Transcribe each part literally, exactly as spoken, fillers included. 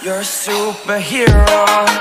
You're a superhero.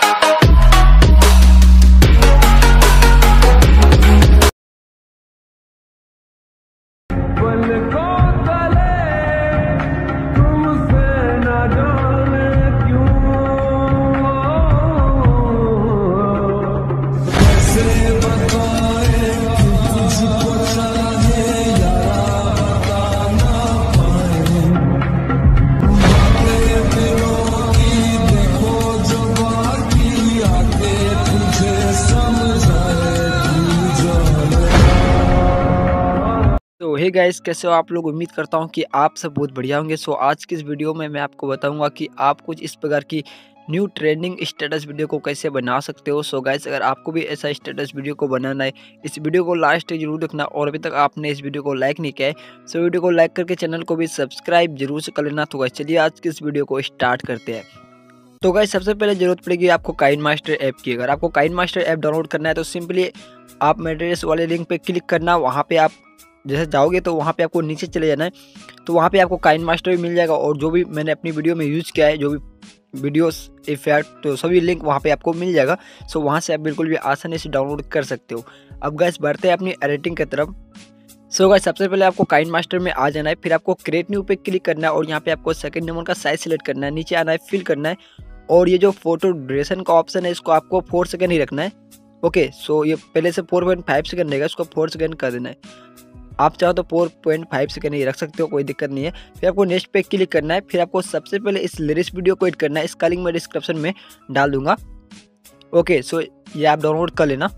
तो hey guys, कैसे हो आप लोग। उम्मीद करता हूँ कि आप सब बहुत बढ़िया होंगे। सो आज की इस वीडियो में मैं आपको बताऊंगा कि आप कुछ इस प्रकार की न्यू ट्रेंडिंग स्टेटस वीडियो को कैसे बना सकते हो। सो गाइस, अगर आपको भी ऐसा स्टेटस वीडियो को बनाना है, इस वीडियो को लास्ट तक जरूर देखना। और अभी तक आपने इस वीडियो को लाइक नहीं किया है, सो वीडियो को लाइक करके चैनल को भी सब्सक्राइब जरूर से कर लेना। तो गाइस चलिए आज की इस वीडियो को स्टार्ट करते हैं। तो गाइस सबसे पहले जरूरत पड़ेगी आपको काइन मास्टर ऐप की। अगर आपको काइन मास्टर ऐप डाउनलोड करना है तो सिंपली आप मेटेरियल्स वाले लिंक पे क्लिक करना। वहाँ पे आप जैसे जाओगे तो वहाँ पे आपको नीचे चले जाना है, तो वहाँ पे आपको काइन मास्टर भी मिल जाएगा। और जो भी मैंने अपनी वीडियो में यूज़ किया है, जो भी वीडियोस इफेक्ट, तो सभी लिंक वहाँ पे आपको मिल जाएगा। सो वहाँ से आप बिल्कुल भी आसानी से डाउनलोड कर सकते हो। अब गाइस बढ़ते हैं अपनी एडिटिंग की तरफ। सो गाइस सबसे पहले आपको काइन मास्टर में आ जाना है, फिर आपको क्रिएट न्यू पे क्लिक करना है और यहाँ पे आपको सेकंड नंबर का साइज सेलेक्ट करना है, नीचे आना है, फिल करना है। और ये जो फोटो ड्यूरेशन का ऑप्शन है इसको आपको फोर सेकंड ही रखना है। ओके, सो ये पहले से फोर पॉइंट फाइव सेकंड रहेगा, इसको फोर सेकंड कर देना है। आप चाहो तो फोर पॉइंट फाइव सेकंड ही रख सकते हो, कोई दिक्कत नहीं है। फिर आपको नेक्स्ट पे क्लिक करना है। फिर आपको सबसे पहले इस लिरिक्स वीडियो को एड करना है, इसका लिंक मैं डिस्क्रिप्शन में डाल दूंगा। ओके, सो ये आप डाउनलोड कर लेना।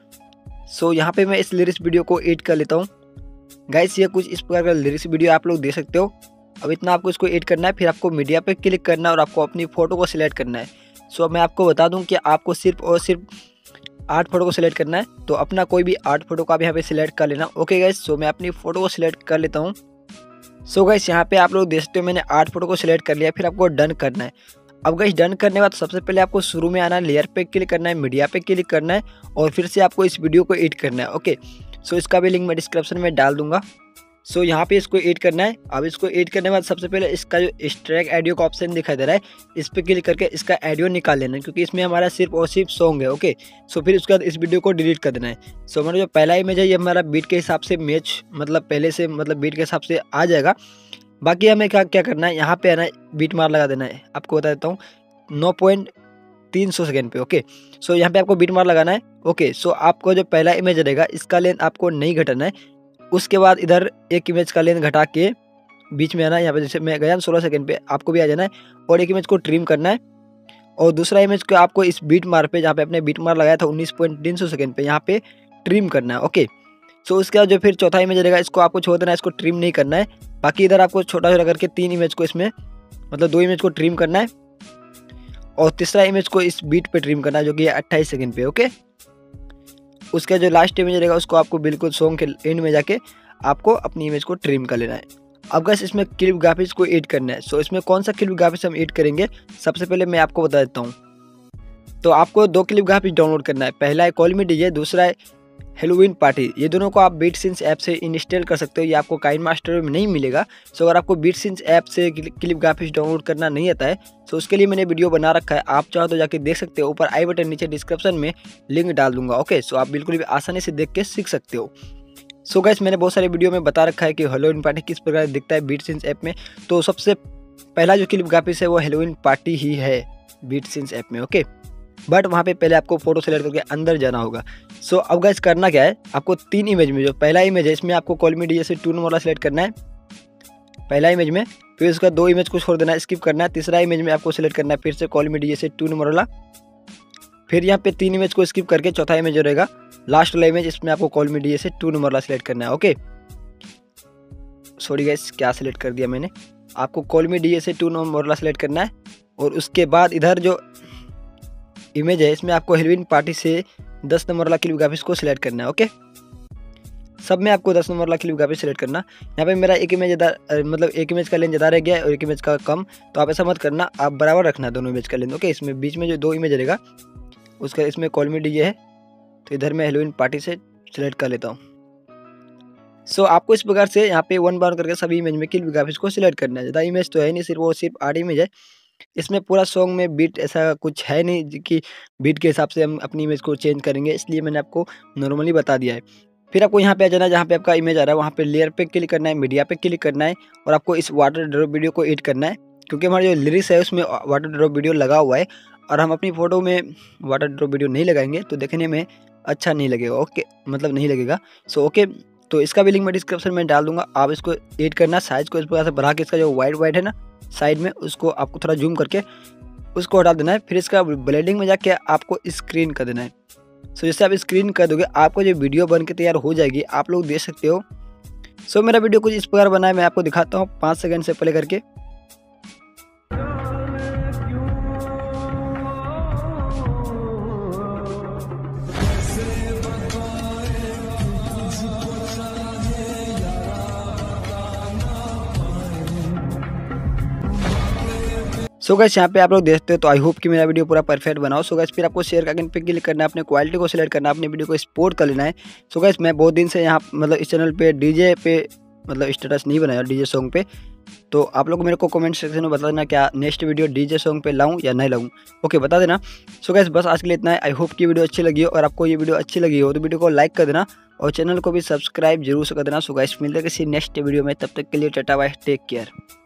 सो यहाँ पे मैं इस लिरिक्स वीडियो को एड कर लेता हूँ। गाइस ये कुछ इस प्रकार का लिरिक्स वीडियो आप लोग देख सकते हो। अब इतना आपको इसको एड करना है, फिर आपको मीडिया पे क्लिक करना है और आपको अपनी फ़ोटो को सिलेक्ट करना है। सो अब मैं आपको बता दूं कि आपको सिर्फ और सिर्फ आठ फोटो को सिलेक्ट करना है, तो अपना कोई भी आठ फोटो का भी यहाँ पे सिलेक्ट कर लेना। ओके गाइस, सो मैं अपनी फ़ोटो को सिलेक्ट कर लेता हूँ। सो गाइस यहाँ पे आप लोग देख सकते हो मैंने आठ फोटो को सिलेक्ट कर लिया। फिर आपको डन करना है। अब गाइस डन करने के बाद सबसे पहले आपको शुरू में आना है, लेयर पे क्लिक करना है, मीडिया पे क्लिक करना है और फिर से आपको इस वीडियो को एडिट करना है। ओके, सो इसका भी लिंक मैं डिस्क्रिप्शन में डाल दूंगा। सो यहाँ पे इसको एड करना है। अब इसको एड करने के बाद सबसे पहले इसका जो एक्सट्रैक्ट ऑडियो का ऑप्शन दिखाई दे रहा है, इस पर क्लिक करके इसका ऑडियो निकाल लेना है, क्योंकि इसमें हमारा सिर्फ और सिर्फ सॉन्ग है। ओके, सो फिर उसके बाद इस वीडियो को डिलीट कर देना है। सो हमारा जो पहला इमेज है ये हमारा बीट के हिसाब से मैच, मतलब पहले से मतलब बीट के हिसाब से आ जाएगा। बाकी हमें क्या क्या करना है, यहाँ पे आना है, बीट मार लगा देना है। आपको बता देता हूँ नौ पॉइंट तीन सौ सेकेंड पे। ओके, सो यहाँ पे आपको बीट मार लगाना है। ओके, सो आपको जो पहला इमेज रहेगा इसका लेंथ आपको नहीं घटाना है। उसके बाद इधर एक इमेज का लेंथ घटा के बीच में आना है। यहाँ पे जैसे मैं गया सोलह सेकंड पे, आपको भी आ जाना है और एक इमेज को ट्रिम करना है। और दूसरा इमेज को आपको इस बीट मार पे, जहाँ पे आपने बीट मार लगाया था उन्नीस पॉइंट तीन सौ सेकंड पे, यहाँ पे ट्रिम करना है। ओके, सो उसके बाद जो फिर चौथा इमेज रहेगा इसको आपको छोड़ देना है, इसको ट्रिम नहीं करना है। बाकी इधर आपको छोटा छोटा करके तीन इमेज को इसमें, मतलब दो इमेज को ट्रिम करना है और तीसरा इमेज को इस बीट पे ट्रिम करना है, जो कि अट्ठाईस सेकंड पे। ओके, उसका जो लास्ट इमेज रहेगा उसको आपको बिल्कुल सॉन्ग के एंड में जाके आपको अपनी इमेज को ट्रिम कर लेना है। अब गाइस इसमें क्लिप ग्राफिक्स को ऐड करना है। सो इसमें कौन सा क्लिप ग्राफिक्स हम ऐड करेंगे, सबसे पहले मैं आपको बता देता हूँ। तो आपको दो क्लिप ग्राफिक्स डाउनलोड करना है, पहला है कॉल मी डीजे, दूसरा है हेलोवीन पार्टी। ये दोनों को आप बीटसिंस ऐप से इंस्टॉल कर सकते हो, ये आपको काइन मास्टर में नहीं मिलेगा। सो अगर आपको बीटसिंस ऐप से क्लिप ग्राफिक्स डाउनलोड करना नहीं आता है, सो उसके लिए मैंने वीडियो बना रखा है, आप चाहो तो जाके देख सकते हो। ऊपर आई बटन, नीचे डिस्क्रिप्शन में लिंक डाल दूंगा। ओके, सो आप बिल्कुल भी आसानी से देख के सीख सकते हो। सो गाइस मैंने बहुत सारे वीडियो में बता रखा है कि हेलोवीन पार्टी किस प्रकार दिखता है बीटसिंस ऐप में। तो सबसे पहला जो क्लिप ग्राफिक्स है वो हेलोवीन पार्टी ही है बीटसिंस ऐप में। ओके, बट वहाँ पे पहले आपको फोटो सेलेक्ट करके अंदर जाना होगा। सो so, अब गाइस करना क्या है, आपको तीन इमेज में, जो पहला इमेज है इसमें आपको कॉल मी डीजे से टू नंबर वाला सेलेक्ट करना है पहला इमेज में। फिर उसका दो इमेज को छोड़ देना है, स्किप करना है। तीसरा इमेज में आपको सेलेक्ट करना है फिर से कॉल मी डीजे से टू नंबर वाला। फिर यहाँ पे तीन इमेज को स्किप करके चौथा इमेज जो रहेगा लास्ट वाला इमेज, इसमें आपको कॉल मी डीजे से टू नंबर वाला सेलेक्ट करना है। ओके, सॉरी गाइस क्या सेलेक्ट कर दिया मैंने, आपको कॉल मी डीजे से टू नंबर वाला सेलेक्ट करना है। और उसके बाद इधर जो इमेज है इसमें आपको हेलोवीन पार्टी से दस नंबर वाला क्लिप ग्राफिक्स को सिलेक्ट करना है। ओके, सब में आपको दस नंबर वाला क्लिप ग्राफिक्स सिलेक्ट करना। यहाँ पे मेरा एक इमेज ज़्यादा, मतलब एक इमेज का लेंथ ज़्यादा रह गया है और एक इमेज का कम, तो आप ऐसा मत करना, आप बराबर रखना दोनों इमेज का लेंथ। ओके, इसमें बीच में जो दो इमेज रहेगा उसका, इसमें कॉल मी डीजे है तो इधर मैं हेलोवीन पार्टी से सिलेक्ट कर लेता हूँ। सो so, आपको इस प्रकार से यहाँ पे वन बार करके सभी इमेज में क्लिप ग्राफिक्स को सिलेक्ट करना है। ज़्यादा इमेज तो है नहीं, सिर्फ वो सिर्फ आठ इमेज है, इसमें पूरा सॉन्ग में बीट ऐसा कुछ है नहीं कि बीट के हिसाब से हम अपनी इमेज को चेंज करेंगे, इसलिए मैंने आपको नॉर्मली बता दिया है। फिर आपको यहाँ पे आ जाना है, जहाँ पे आपका इमेज आ रहा है वहाँ पे लेयर पे क्लिक करना है, मीडिया पे क्लिक करना है और आपको इस वाटर ड्रॉप वीडियो को एड करना है, क्योंकि हमारा जो लिरिक्स है उसमें वाटर ड्रॉप वीडियो लगा हुआ है और हम अपनी फ़ोटो में वाटर ड्रॉप वीडियो नहीं लगाएंगे तो देखने में अच्छा नहीं लगेगा। ओके, मतलब नहीं लगेगा। सो ओके, तो इसका भी लिंक मैं डिस्क्रिप्शन में डाल दूंगा। आप इसको एड करना, साइज़ को इस प्रकार से बढ़ा के इसका जो वाइट वाइट है ना साइड में, उसको आपको थोड़ा जूम करके उसको हटा देना है। फिर इसका ब्लेंडिंग में जाके आपको स्क्रीन कर देना है। सो जैसे आप स्क्रीन कर दोगे आपको जो वीडियो बन के तैयार हो जाएगी, आप लोग देख सकते हो। सो मेरा वीडियो कुछ इस प्रकार बना है, मैं आपको दिखाता हूँ पाँच सेकंड से प्ले करके। सो गाइस यहाँ पे आप लोग देखते हो, तो आई होप कि मेरा वीडियो पूरा परफेक्ट बनाओ। सो गाइस फिर आपको शेयर का आइकन पे क्लिक करना है, अपने क्वालिटी को सिलेक्ट करना है, अपने वीडियो को एक्सपोर्ट कर लेना है। सो गाइस मैं बहुत दिन से यहाँ मतलब इस चैनल पे डीजे पे मतलब स्टेटस नहीं बनाया डीजे सॉन्ग पे, तो आप लोग मेरे को कमेंट सेक्शन में बता देना क्या नेक्स्ट वीडियो डीजे सॉन्ग पे लाऊं या नहीं लाऊं। ओके, बता देना। सो गाइस बस आज के लिए इतना है। आई होप कि वीडियो अच्छी लगी हो, और आपको ये वीडियो अच्छी लगी हो तो वीडियो को लाइक कर देना और चैनल को भी सब्सक्राइब जरूर से कर देना। सो गाइस मिलते हैं किसी नेक्स्ट वीडियो में, तब तक के लिए टाटा बाय, टेक केयर।